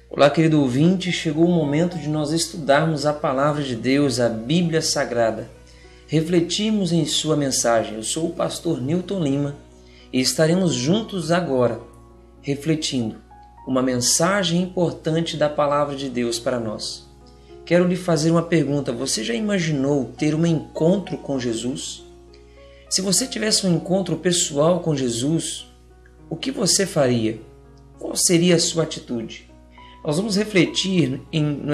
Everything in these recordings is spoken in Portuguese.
Olá, querido ouvinte, chegou o momento de nós estudarmos a Palavra de Deus, a Bíblia Sagrada. Refletimos em sua mensagem. Eu sou o pastor Newton Lima e estaremos juntos agora, refletindo uma mensagem importante da Palavra de Deus para nós. Quero lhe fazer uma pergunta. Você já imaginou ter um encontro com Jesus? Se você tivesse um encontro pessoal com Jesus, o que você faria? Qual seria a sua atitude? Nós vamos refletir no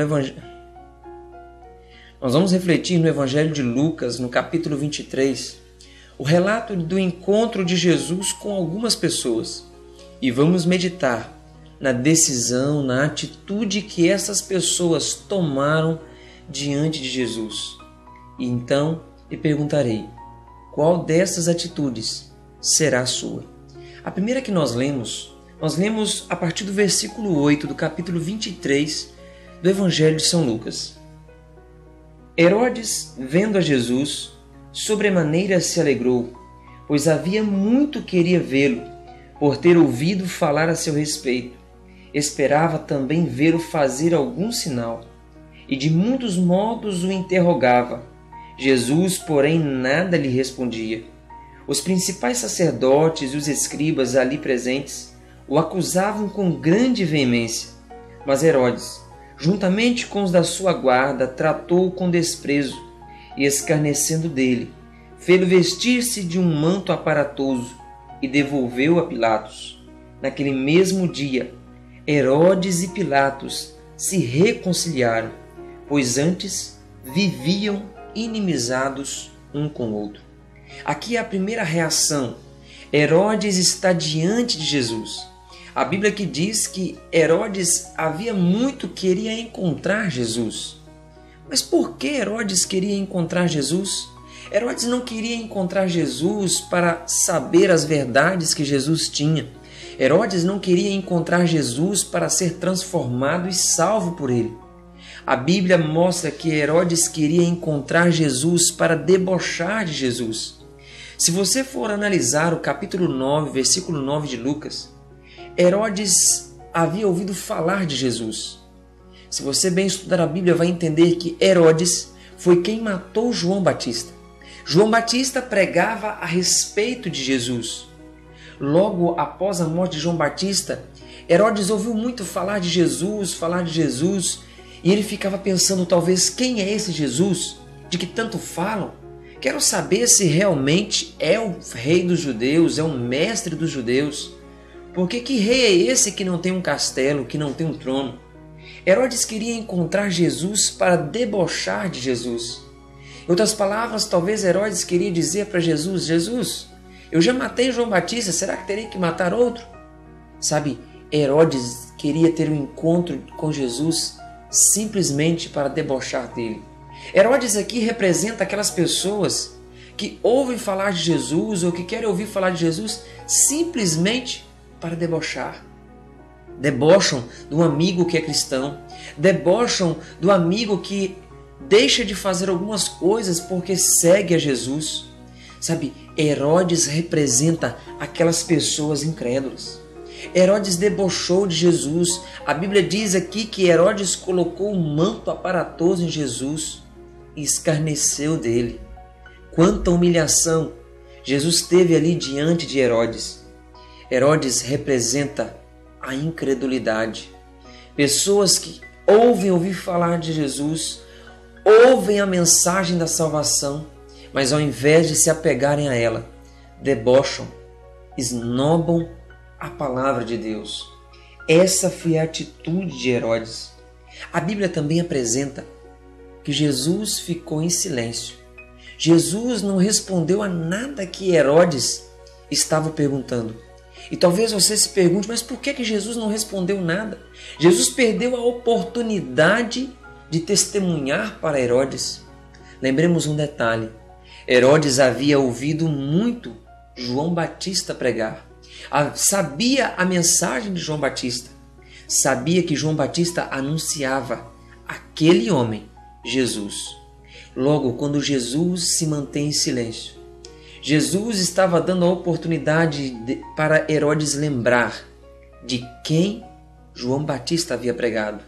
Evangelho de Lucas, no capítulo 23, o relato do encontro de Jesus com algumas pessoas. E vamos meditar na decisão, na atitude que essas pessoas tomaram diante de Jesus. E então lhe perguntarei, qual dessas atitudes será a sua? A primeira que nós lemos a partir do versículo 8 do capítulo 23 do Evangelho de São Lucas. Herodes, vendo a Jesus, sobremaneira se alegrou, pois havia muito queria vê-lo, por ter ouvido falar a seu respeito. Esperava também vê-lo fazer algum sinal, e de muitos modos o interrogava. Jesus, porém, nada lhe respondia. Os principais sacerdotes e os escribas ali presentes o acusavam com grande veemência, mas Herodes, juntamente com os da sua guarda, tratou-o com desprezo e, escarnecendo dele, fê-lo vestir-se de um manto aparatoso e devolveu a Pilatos. Naquele mesmo dia, Herodes e Pilatos se reconciliaram, pois antes viviam inimizados um com o outro. Aqui é a primeira reação. Herodes está diante de Jesus. A Bíblia que diz que Herodes havia muito queria encontrar Jesus. Mas por que Herodes queria encontrar Jesus? Herodes não queria encontrar Jesus para saber as verdades que Jesus tinha. Herodes não queria encontrar Jesus para ser transformado e salvo por ele. A Bíblia mostra que Herodes queria encontrar Jesus para debochar de Jesus. Se você for analisar o capítulo 9, versículo 9 de Lucas, Herodes havia ouvido falar de Jesus. Se você bem estudar a Bíblia, vai entender que Herodes foi quem matou João Batista. João Batista pregava a respeito de Jesus. Logo após a morte de João Batista, Herodes ouviu muito falar de Jesus, e ele ficava pensando, talvez, quem é esse Jesus de que tanto falam? Quero saber se realmente é o rei dos judeus, é o mestre dos judeus. Porque que rei é esse que não tem um castelo, que não tem um trono? Herodes queria encontrar Jesus para debochar de Jesus. Em outras palavras, talvez Herodes queria dizer para Jesus, Jesus, eu já matei João Batista, será que terei que matar outro? Sabe, Herodes queria ter um encontro com Jesus simplesmente para debochar dele. Herodes aqui representa aquelas pessoas que ouvem falar de Jesus ou que querem ouvir falar de Jesus simplesmente para debochar. Debocham do amigo que é cristão, debocham do amigo que deixa de fazer algumas coisas porque segue a Jesus. Sabe, Herodes representa aquelas pessoas incrédulas. Herodes debochou de Jesus. A Bíblia diz aqui que Herodes colocou um manto aparatoso em Jesus e escarneceu dele. Quanta humilhação Jesus teve ali diante de Herodes. Herodes representa a incredulidade. Pessoas que ouvir falar de Jesus, ouvem a mensagem da salvação, mas ao invés de se apegarem a ela, debocham, esnobam a palavra de Deus. Essa foi a atitude de Herodes. A Bíblia também apresenta que Jesus ficou em silêncio. Jesus não respondeu a nada que Herodes estava perguntando. E talvez você se pergunte, mas por que Jesus não respondeu nada? Jesus perdeu a oportunidade de testemunhar para Herodes. Lembremos um detalhe. Herodes havia ouvido muito João Batista pregar. Sabia a mensagem de João Batista. Sabia que João Batista anunciava aquele homem, Jesus. Logo, quando Jesus se mantém em silêncio, Jesus estava dando a oportunidade para Herodes lembrar de quem João Batista havia pregado.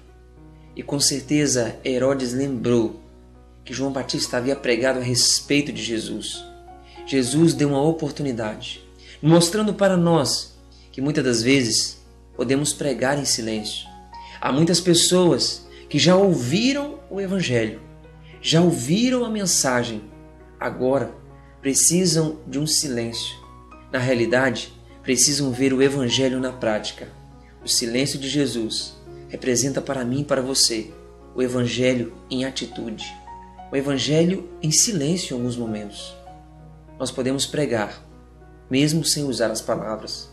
E com certeza Herodes lembrou que João Batista havia pregado a respeito de Jesus. Jesus deu uma oportunidade, mostrando para nós que muitas das vezes podemos pregar em silêncio. Há muitas pessoas que já ouviram o Evangelho, já ouviram a mensagem, agora precisam de um silêncio. Na realidade, precisam ver o Evangelho na prática. O silêncio de Jesus representa para mim e para você o Evangelho em atitude, o Evangelho em silêncio em alguns momentos. Nós podemos pregar, mesmo sem usar as palavras.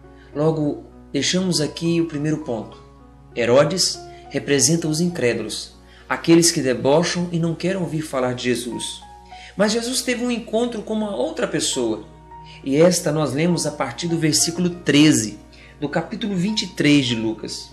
Logo, deixamos aqui o primeiro ponto. Herodes representa os incrédulos, aqueles que debocham e não querem ouvir falar de Jesus. Mas Jesus teve um encontro com uma outra pessoa, e esta nós lemos a partir do versículo 13, do capítulo 23 de Lucas.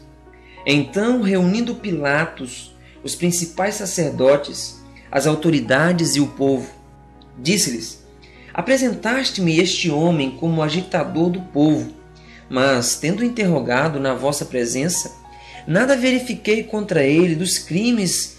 Então, reunindo Pilatos, os principais sacerdotes, as autoridades e o povo, disse-lhes: apresentaste-me este homem como agitador do povo, mas, tendo interrogado na vossa presença, nada verifiquei contra ele dos crimes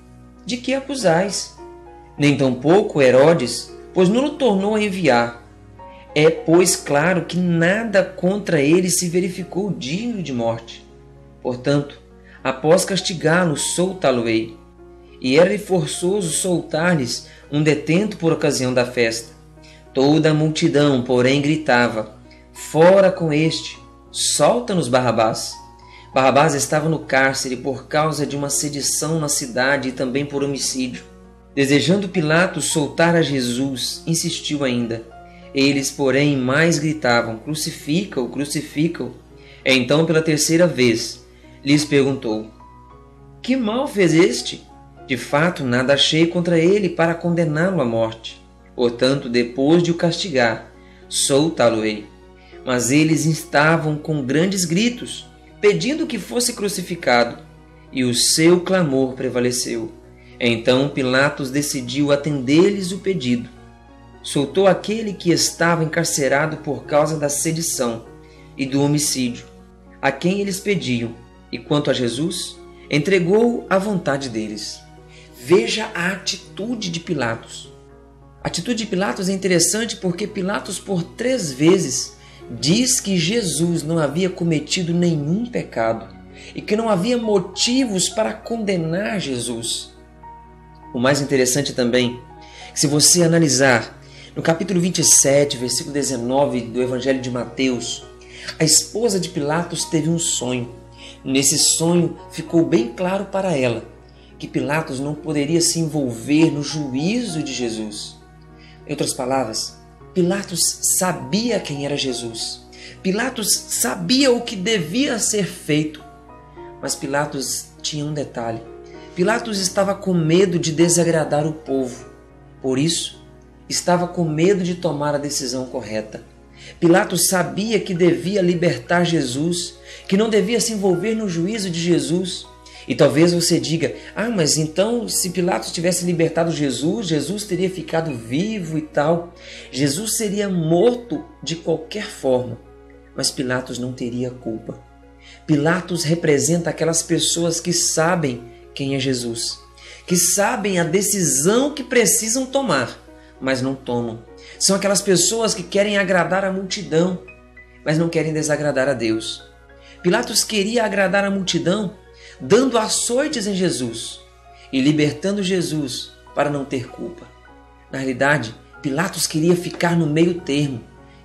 de que acusais. Nem tampouco Herodes, pois não o tornou a enviar. É, pois, claro que nada contra ele se verificou digno de morte. Portanto, após castigá-lo, soltá-lo-ei. E era forçoso soltar-lhes um detento por ocasião da festa. Toda a multidão, porém, gritava: fora com este, solta-nos Barrabás. Barrabás estava no cárcere por causa de uma sedição na cidade e também por homicídio. Desejando Pilatos soltar a Jesus, insistiu ainda. Eles, porém, mais gritavam: crucifica-o, crucifica-o. Então, pela terceira vez, lhes perguntou: que mal fez este? De fato, nada achei contra ele para condená-lo à morte. Portanto, depois de o castigar, soltá-lo-ei. Mas eles estavam com grandes gritos, pedindo que fosse crucificado, e o seu clamor prevaleceu. Então Pilatos decidiu atender-lhes o pedido. Soltou aquele que estava encarcerado por causa da sedição e do homicídio, a quem eles pediam, e quanto a Jesus, entregou-o à vontade deles. Veja a atitude de Pilatos. A atitude de Pilatos é interessante porque Pilatos, por 3 vezes, diz que Jesus não havia cometido nenhum pecado e que não havia motivos para condenar Jesus. O mais interessante também, que se você analisar no capítulo 27, versículo 19 do Evangelho de Mateus, a esposa de Pilatos teve um sonho. Nesse sonho ficou bem claro para ela que Pilatos não poderia se envolver no juízo de Jesus. Em outras palavras, Pilatos sabia quem era Jesus. Pilatos sabia o que devia ser feito. Mas Pilatos tinha um detalhe. Pilatos estava com medo de desagradar o povo. Por isso, estava com medo de tomar a decisão correta. Pilatos sabia que devia libertar Jesus, que não devia se envolver no juízo de Jesus. E talvez você diga: mas então se Pilatos tivesse libertado Jesus, Jesus teria ficado vivo e tal. Jesus seria morto de qualquer forma, mas Pilatos não teria culpa. Pilatos representa aquelas pessoas que sabem quem é Jesus, que sabem a decisão que precisam tomar, mas não tomam. São aquelas pessoas que querem agradar a multidão, mas não querem desagradar a Deus. Pilatos queria agradar a multidão, dando açoites em Jesus e libertando Jesus para não ter culpa. Na realidade, Pilatos queria ficar no meio termo.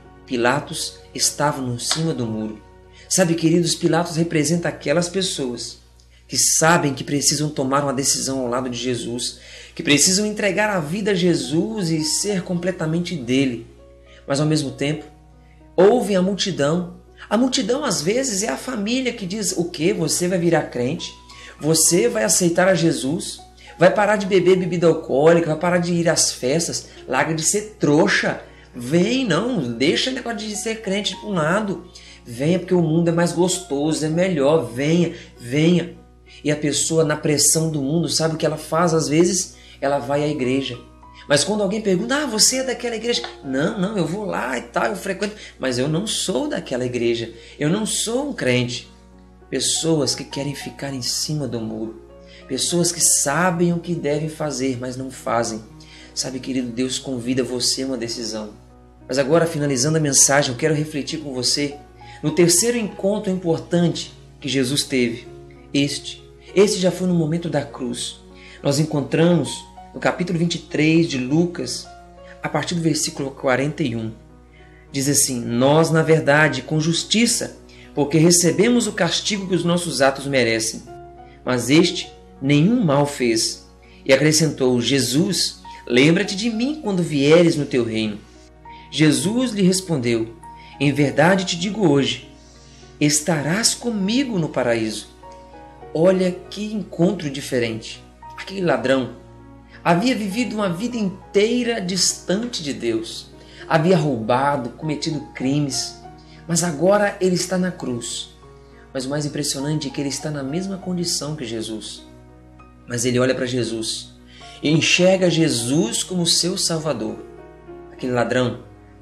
Pilatos estava no cima do muro. Sabe, queridos, Pilatos representa aquelas pessoas que sabem que precisam tomar uma decisão ao lado de Jesus, que precisam entregar a vida a Jesus e ser completamente dele. Mas ao mesmo tempo, ouvem a multidão. A multidão às vezes é a família que diz: o quê? Você vai virar crente? Você vai aceitar a Jesus? Vai parar de beber bebida alcoólica? Vai parar de ir às festas? Larga de ser trouxa. Vem, não, deixa o negócio de ser crente para um lado. Venha porque o mundo é mais gostoso, é melhor. Venha, venha. E a pessoa, na pressão do mundo, sabe o que ela faz? Às vezes ela vai à igreja. Mas quando alguém pergunta: você é daquela igreja? Não, eu vou lá e tal, eu frequento. Mas eu não sou daquela igreja. Eu não sou um crente. pessoas que querem ficar em cima do muro, pessoas que sabem o que devem fazer, mas não fazem. Sabe, querido, Deus convida você a uma decisão. Mas agora, finalizando a mensagem, eu quero refletir com você no terceiro encontro importante que Jesus teve. Este já foi no momento da cruz. Nós encontramos no capítulo 23 de Lucas, a partir do versículo 41. Diz assim: nós, na verdade, com justiça, porque recebemos o castigo que os nossos atos merecem. Mas este nenhum mal fez. E acrescentou: Jesus, lembra-te de mim quando vieres no teu reino. Jesus lhe respondeu: em verdade te digo hoje, estarás comigo no paraíso. Olha que encontro diferente. Aquele ladrão havia vivido uma vida inteira distante de Deus. Havia roubado, cometido crimes, mas agora ele está na cruz. Mas o mais impressionante é que ele está na mesma condição que Jesus. Mas ele olha para Jesus e enxerga Jesus como seu Salvador. Aquele ladrão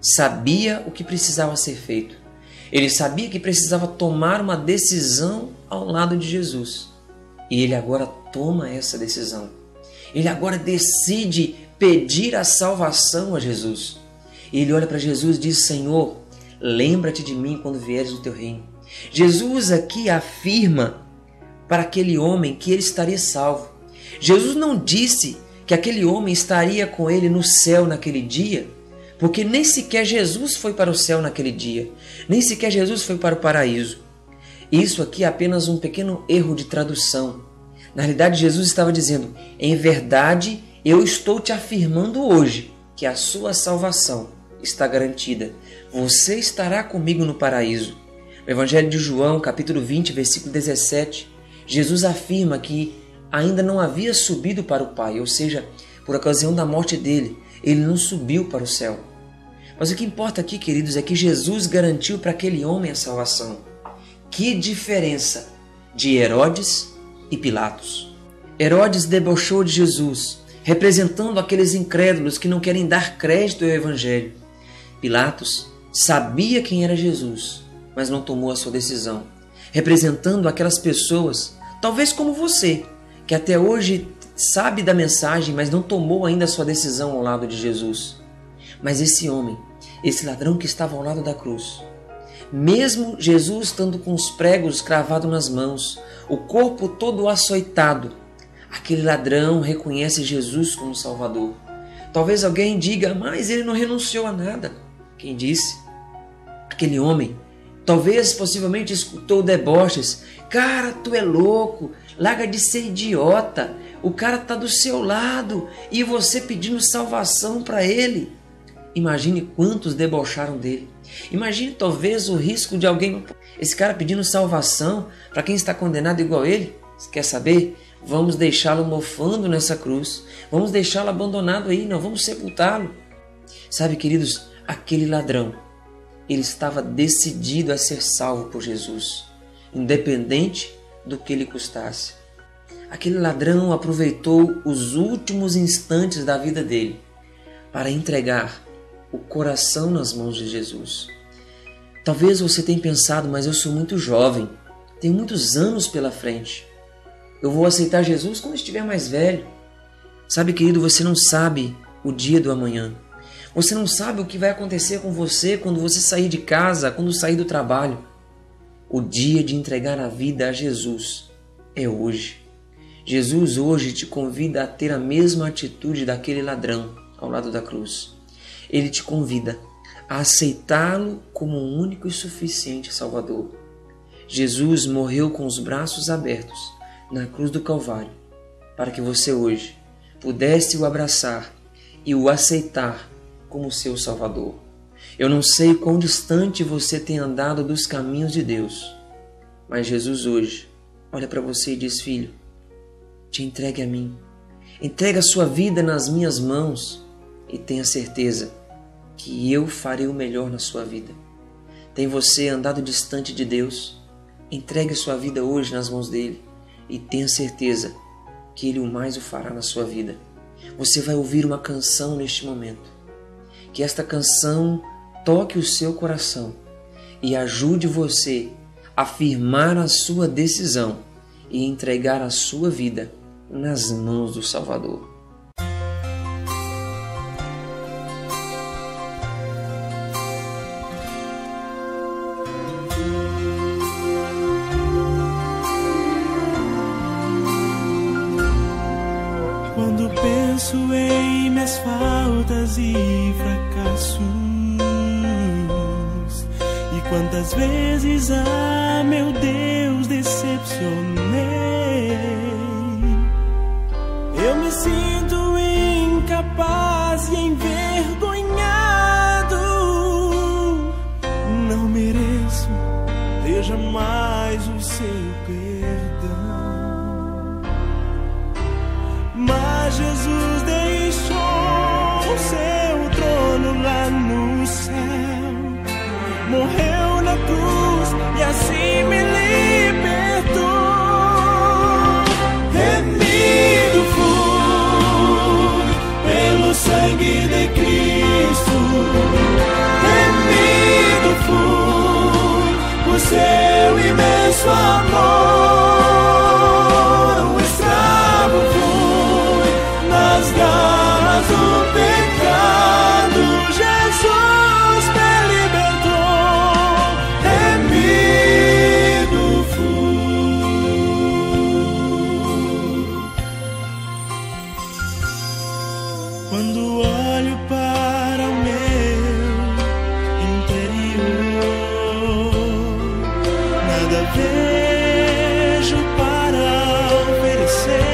sabia o que precisava ser feito. Ele sabia que precisava tomar uma decisão ao lado de Jesus. E ele agora toma essa decisão. Ele agora decide pedir a salvação a Jesus. E ele olha para Jesus e diz: Senhor, lembra-te de mim quando vieres no teu reino. Jesus aqui afirma para aquele homem que ele estaria salvo. Jesus não disse que aquele homem estaria com ele no céu naquele dia, porque nem sequer Jesus foi para o céu naquele dia, nem sequer Jesus foi para o paraíso. Isso aqui é apenas um pequeno erro de tradução. Na realidade, Jesus estava dizendo: em verdade, eu estou te afirmando hoje que a sua salvação está garantida. Você estará comigo no paraíso. No Evangelho de João, capítulo 20, versículo 17, Jesus afirma que ainda não havia subido para o Pai, ou seja, por ocasião da morte dele, ele não subiu para o céu. Mas o que importa aqui, queridos, é que Jesus garantiu para aquele homem a salvação. Que diferença de Herodes e Pilatos. Herodes debochou de Jesus, representando aqueles incrédulos que não querem dar crédito ao Evangelho. Pilatos sabia quem era Jesus, mas não tomou a sua decisão, representando aquelas pessoas, talvez como você, que até hoje sabe da mensagem, mas não tomou ainda a sua decisão ao lado de Jesus. Mas esse homem, esse ladrão que estava ao lado da cruz, mesmo Jesus estando com os pregos cravados nas mãos, o corpo todo açoitado, aquele ladrão reconhece Jesus como Salvador. Talvez alguém diga: mas ele não renunciou a nada. Quem disse? Aquele homem talvez possivelmente escutou deboches: cara, tu é louco, larga de ser idiota, o cara está do seu lado e você pedindo salvação para ele. Imagine quantos debocharam dele. Imagine talvez o risco de alguém, esse cara pedindo salvação para quem está condenado igual ele. Você quer saber? Vamos deixá-lo mofando nessa cruz, vamos deixá-lo abandonado aí, não vamos sepultá-lo. Sabe, queridos, aquele ladrão, ele estava decidido a ser salvo por Jesus, independente do que lhe custasse. Aquele ladrão aproveitou os últimos instantes da vida dele para entregar o coração nas mãos de Jesus. Talvez você tenha pensado: mas eu sou muito jovem, tenho muitos anos pela frente, eu vou aceitar Jesus quando estiver mais velho. Sabe, querido, você não sabe o dia do amanhã. Você não sabe o que vai acontecer com você quando você sair de casa, quando sair do trabalho. O dia de entregar a vida a Jesus é hoje. Jesus hoje te convida a ter a mesma atitude daquele ladrão ao lado da cruz. Ele te convida a aceitá-lo como um único e suficiente Salvador. Jesus morreu com os braços abertos na cruz do Calvário para que você hoje pudesse o abraçar e o aceitar como seu Salvador. Eu não sei quão distante você tem andado dos caminhos de Deus, mas Jesus hoje olha para você e diz: filho, te entregue a mim, entregue a sua vida nas minhas mãos e tenha certeza que eu farei o melhor na sua vida. Tem você andado distante de Deus? Entregue a sua vida hoje nas mãos dele e tenha certeza que ele mais o fará na sua vida. Você vai ouvir uma canção neste momento. Que esta canção toque o seu coração e ajude você afirmar a sua decisão e entregar a sua vida nas mãos do Salvador. Quando penso em minhas faltas e fracassos, e quantas vezes, meu Deus, decepcionei, eu me sinto incapaz e envergonhado. Não mereço ter jamais o seu perdão. Mas Jesus deixou seu trono lá no céu, morreu na cruz e assim me libertou. Remido fui pelo sangue de Cristo, remido fui por seu imenso amor. Nas garras do pecado, Jesus me libertou. Remido fui. Quando olho para o meu interior, nada vejo para oferecer.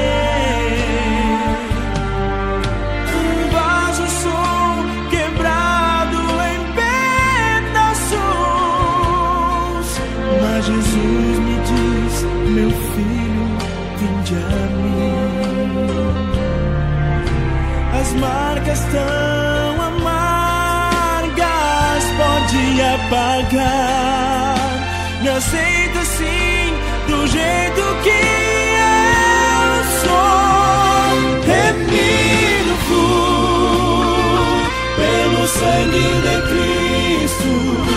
Jesus me diz, meu filho, vinde a mim. As marcas tão amargas pode apagar. Me aceita sim, do jeito que eu sou. Remido fui pelo sangue de Cristo.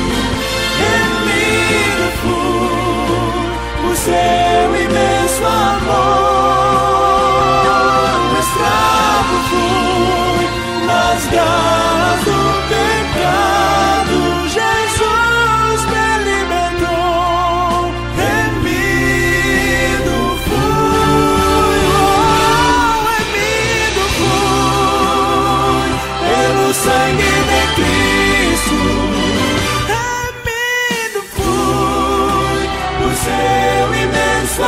Remido fui por seu imenso amor. Escravo fui nas garras do pecado. Jesus me libertou. Remido fui, remido fui pelo sangue de Cristo. Seu imenso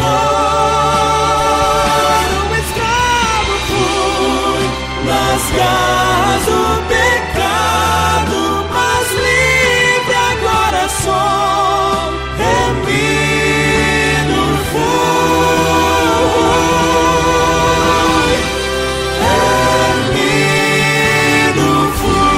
amor, um escravo fui nas garras do pecado, mas livre agora sou. Remido fui, remido fui.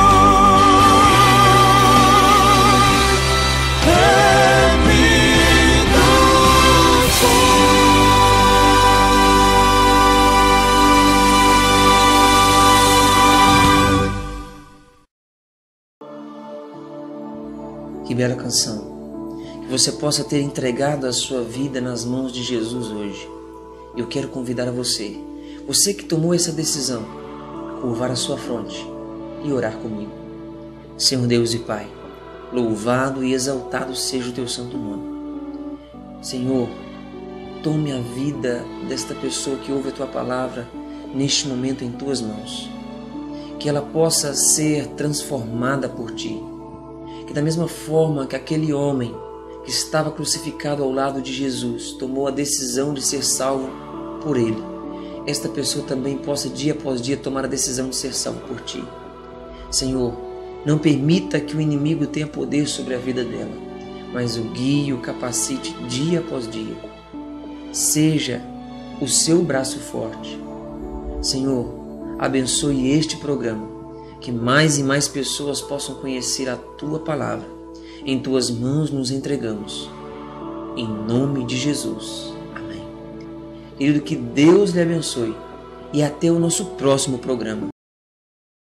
Que bela canção! Que você possa ter entregado a sua vida nas mãos de Jesus hoje. Eu quero convidar a você, você que tomou essa decisão, a curvar a sua fronte e orar comigo. Senhor Deus e Pai, louvado e exaltado seja o teu santo nome. Senhor, tome a vida desta pessoa que ouve a tua palavra neste momento em tuas mãos. Que ela possa ser transformada por ti. Que da mesma forma que aquele homem que estava crucificado ao lado de Jesus tomou a decisão de ser salvo por ele, esta pessoa também possa dia após dia tomar a decisão de ser salvo por ti. Senhor, não permita que o inimigo tenha poder sobre a vida dela, mas o guie e o capacite dia após dia. Seja o seu braço forte. Senhor, abençoe este programa, que mais e mais pessoas possam conhecer a Tua Palavra. Em Tuas mãos nos entregamos. Em nome de Jesus. Amém. Querido, que Deus lhe abençoe e até o nosso próximo programa.